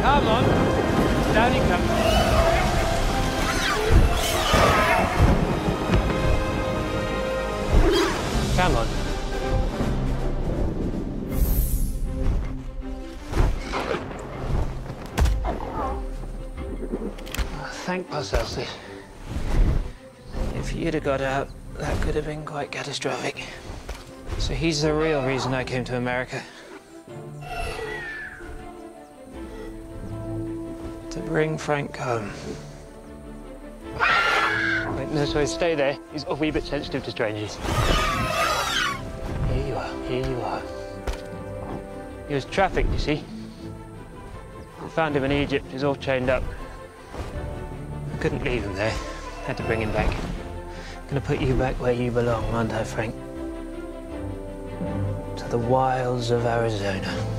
Come on. Down he comes. Come on. Thank Elsie. If you'd have got out, that could have been quite catastrophic. So he's the real reason I came to America. To bring Frank home. Wait, no, sorry, stay there. He's a wee bit sensitive to strangers. Here you are, here you are. He was trafficked, you see. I found him in Egypt, he's all chained up. I couldn't leave him there. Had to bring him back. Gonna put you back where you belong, aren't I, Frank? To the wilds of Arizona.